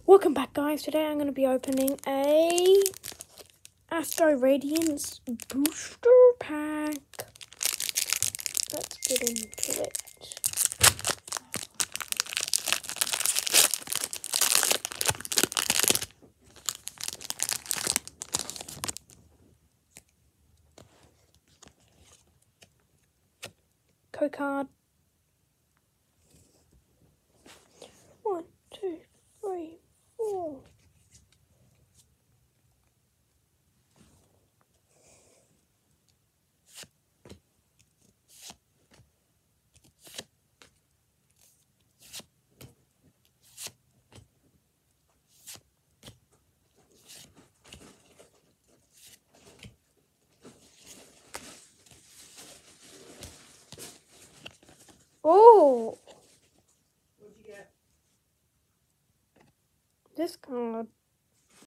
Welcome back, guys. Today I'm going to be opening a Astro Radiance booster pack. Let's get into it. Code card. 1, 2, 3, 4. Oh! What'd you get? This card.